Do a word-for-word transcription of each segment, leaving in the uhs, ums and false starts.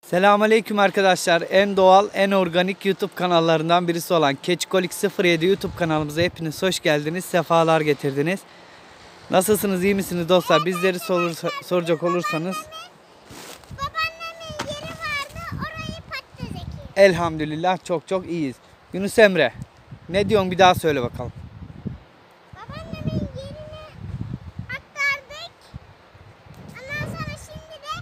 Selamünaleyküm arkadaşlar. En doğal, en organik YouTube kanallarından birisi olan Keçikolik sıfır yedi YouTube kanalımıza hepiniz hoş geldiniz. Sefalar getirdiniz. Nasılsınız, iyi misiniz dostlar? Bizleri sor, soracak olursanız. Babaannemin yeri vardı, orayı patates ekiyor. Elhamdülillah çok çok iyiyiz. Yunus Emre, ne diyorsun, bir daha söyle bakalım. Babaannemin yerini aktardık. Ondan sonra şimdi de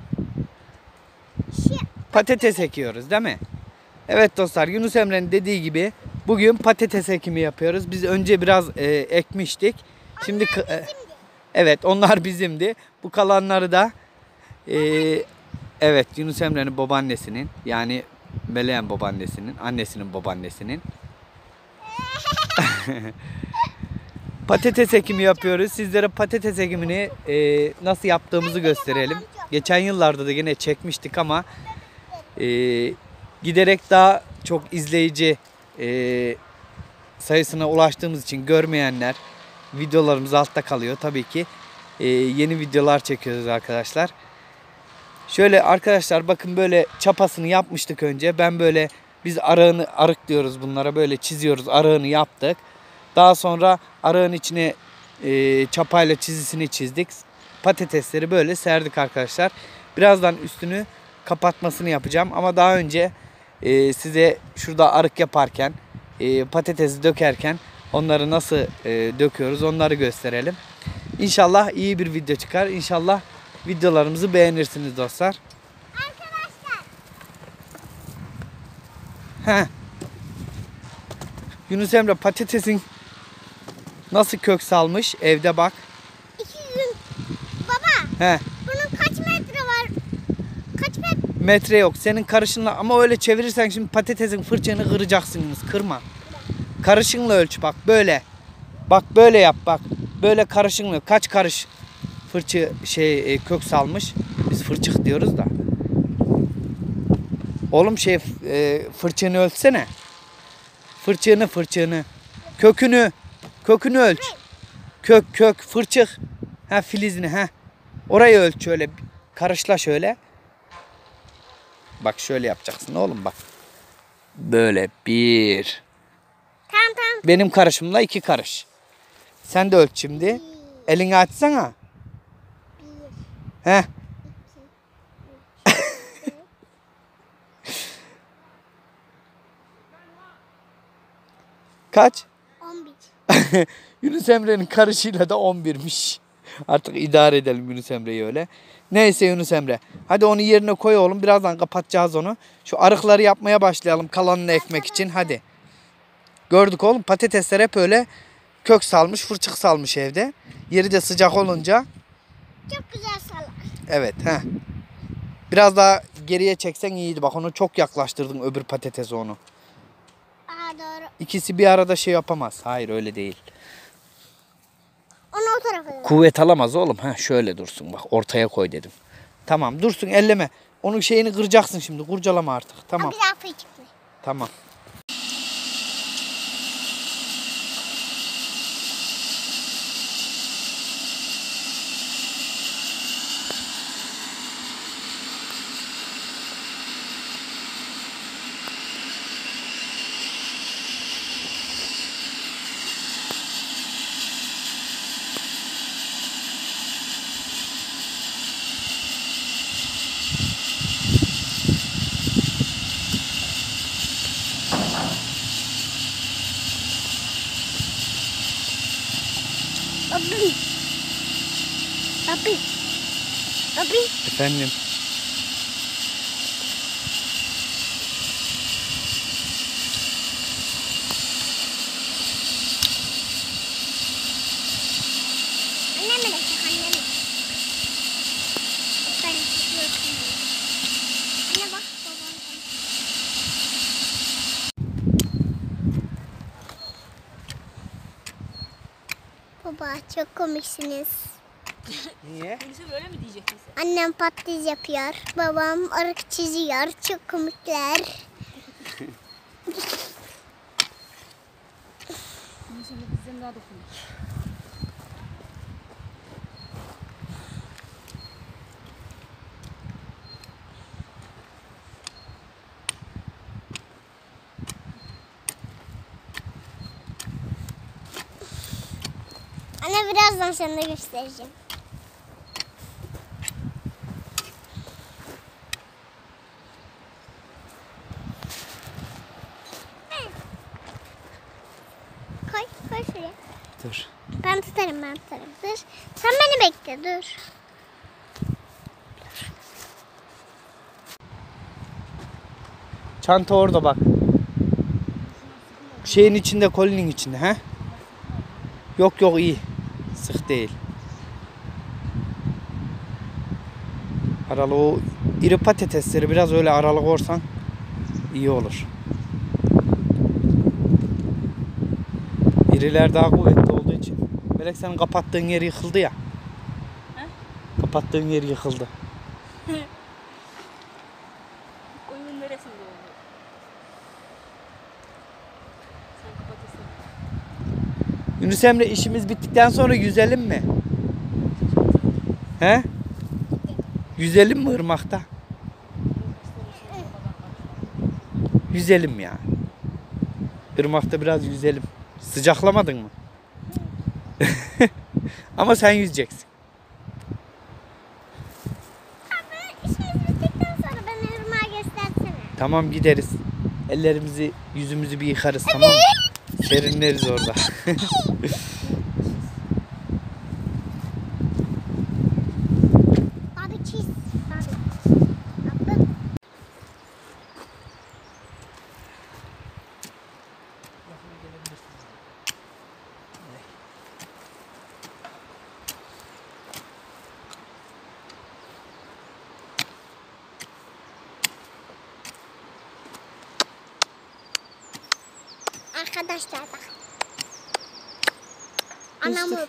şey, Patates ekiyoruz değil mi? Evet dostlar, Yunus Emre'nin dediği gibi bugün patates ekimi yapıyoruz. Biz önce biraz e, ekmiştik. Şimdi onlar e, bizimdi. evet, onlar bizimdi. Bu kalanları da e, evet, Yunus Emre'nin babaannesinin, yani Meleğen babaannesinin, annesinin babaannesinin patates ekimi yapıyoruz. Sizlere patates ekimini e, nasıl yaptığımızı gösterelim. Geçen yıllarda da yine çekmiştik ama e, giderek daha çok izleyici e, sayısına ulaştığımız için görmeyenler, videolarımız altta kalıyor. Tabii ki e, yeni videolar çekiyoruz arkadaşlar. Şöyle arkadaşlar, bakın böyle çapasını yapmıştık önce. Ben böyle, biz arağını, arık diyoruz bunlara, böyle çiziyoruz, arağını yaptık. Daha sonra arağın içine e, çapayla çizisini çizdik. Patatesleri böyle serdik arkadaşlar. Birazdan üstünü kapatmasını yapacağım. Ama daha önce e, size şurada arık yaparken, e, patatesi dökerken onları nasıl e, döküyoruz onları gösterelim. İnşallah iyi bir video çıkar. İnşallah videolarımızı beğenirsiniz dostlar. Arkadaşlar. Heh. Yunus Emre, patatesin nasıl kök salmış evde, bak. İki gün. Baba. He. Bunun kaç metre var? Kaç metre? Metre yok. Senin karışınla, ama öyle çevirirsen şimdi patatesin fırçanı kıracaksınız. Kırma. Karışınla ölç bak, böyle. Bak böyle yap bak. Böyle karışınla. Kaç karış fırça şey kök salmış? Biz fırçık diyoruz da. Oğlum şey e, fırçanı ölçsene. Fırçığını fırçığını. Kökünü. Kökünü ölç. Kök kök fırçık. Ha, filizini ha. Orayı ölç şöyle. Karışla şöyle. Bak şöyle yapacaksın oğlum, bak. Böyle bir. Tamam tamam. Benim karışımla iki karış. Sen de ölç şimdi. Elini açsana. Bir. He. Kaç? On bir. Yunus Emre'nin karışıyla da on birmiş. Artık idare edelim Yunus Emre'yi öyle. Neyse Yunus Emre. Hadi onu yerine koy oğlum. Birazdan kapatacağız onu. Şu arıkları yapmaya başlayalım kalanını ekmek için. Hadi. Gördük oğlum, patatesler hep öyle kök salmış, fırçık salmış evde. Yeri de sıcak olunca. Çok güzel salak. Evet. Heh. Biraz daha geriye çeksen iyiydi. Bak, onu çok yaklaştırdın, öbür patatesi onu. Aa doğru. İkisi bir arada şey yapamaz. Hayır, öyle değil. Onu o tarafa da. Kuvvet alamaz oğlum. Ha, şöyle dursun bak, ortaya koy dedim. Tamam, dursun, elleme. Onun şeyini kıracaksın şimdi. Kurcalama artık. Tamam. Bir daha fıy çıktı. Tamam. Abi. Abi. Abi. Efendim. Anneme de çek anneme. Ben tutuyorsun. Anne bak babam. Baba çok komiksiniz. Niye? Polise böyle mi diyecektin sen? Annem patates yapıyor. Babam arık çiziyor. Çok komikler. Polise bizden daha da komik. Anne birazdan sana da göstereceğim. Koy, koy şuraya. Dur. Ben tutarım, ben tutarım. Dur. Sen beni bekle, dur. Çanta orada bak. Şeyin içinde, kolinin içinde he? Yok yok iyi. Sık değil. Aralığı o iri patatesleri biraz öyle aralık olsan iyi olur. İriler daha kuvvetli olduğu için. Melek senin kapattığın yer yıkıldı ya. He? Kapattığın yer yıkıldı. Oyunun neresinde oldu? Sen kapatırsın. Yunus Emre işimiz bittikten sonra yüzelim mi? He? Yüzelim mi ırmakta? Yüzelim ya. Irmakta biraz yüzelim. Sıcaklamadın mı? Ama sen yüzeceksin. Abi işimiz bittikten sonra bana ırmağı göstersene. Tamam gideriz. Ellerimizi, yüzümüzü bir yıkarız tamam mı? Serinleriz orada. Abi çiz. Abi. Abi. Arkadaşlar bak. Anamı.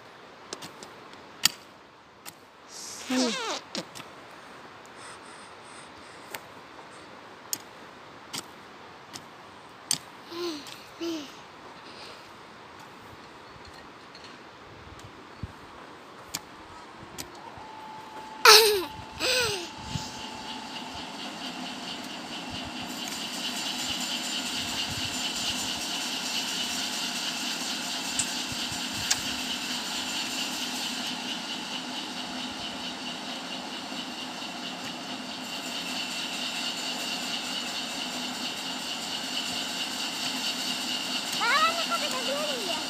Ben ne kapatabilirim ya.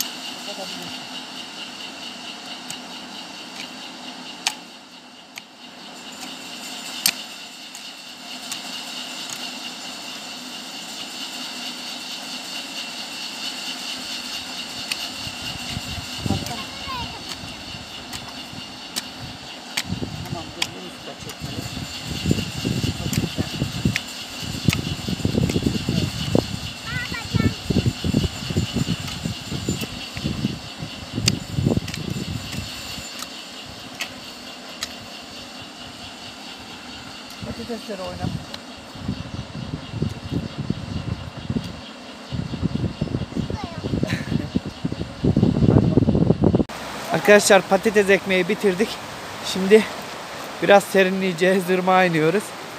Patatesleri oynat. Arkadaşlar patates ekmeği bitirdik. Şimdi biraz serinleyeceğiz. Irmağa iniyoruz.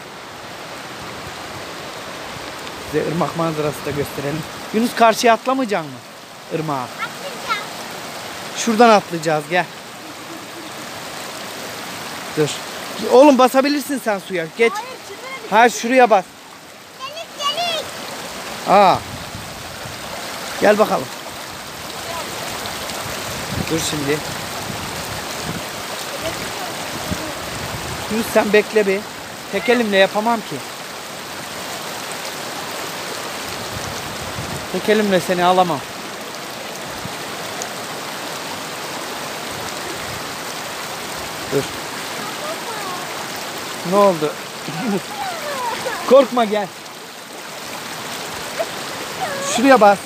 Size ırmak manzarası da gösterelim. Yunus karşıya atlamayacak mı? Irmağa. Atlayacağım. Şuradan atlayacağız gel. Dur. Oğlum basabilirsin sen suya. Geç. Ha şuraya bas. Delik delik. Aa. Gel bakalım. Dur şimdi. Yunus sen bekle bir. Tek elimle yapamam ki. Tek elimle seni alamam. Dur. Ne oldu? Korkma gel. Şuraya bas.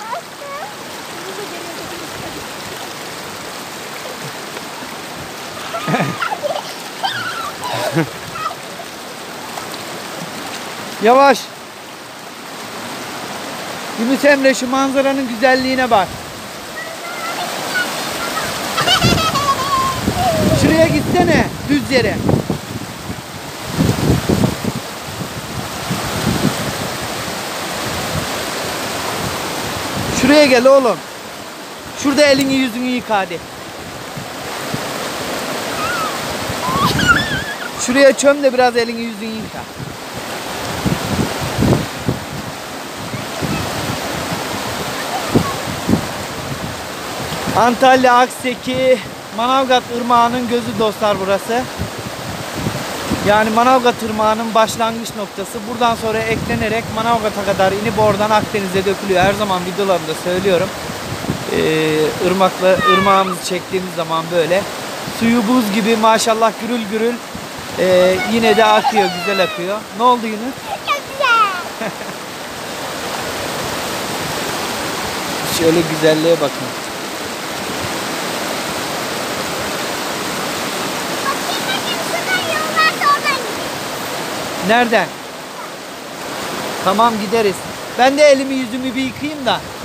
Yavaş. Yunus Emre şu manzaranın güzelliğine bak. Şuraya gitsene düz yere. Şuraya gel oğlum. Şurada elini yüzünü yıka hadi. Şuraya çöm de biraz elini yüzünü yıka. Antalya Akseki Manavgat Irmağı'nın gözü dostlar burası. Yani Manavgat Irmağı'nın başlangıç noktası. Buradan sonra eklenerek Manavgat'a kadar inip oradan Akdeniz'e dökülüyor. Her zaman videolarımda söylüyorum. Ee, ırmakla, ırmağımızı çektiğimiz zaman böyle. Suyu buz gibi maşallah gürül gürül. Ee, yine de akıyor, güzel akıyor. Ne oldu Yunus? Çok güzel. Şöyle güzelliğe bakın. Bakayım bakayım şuradan yol varsa oradan gidelim. Nereden? Tamam gideriz. Ben de elimi yüzümü bir yıkayayım da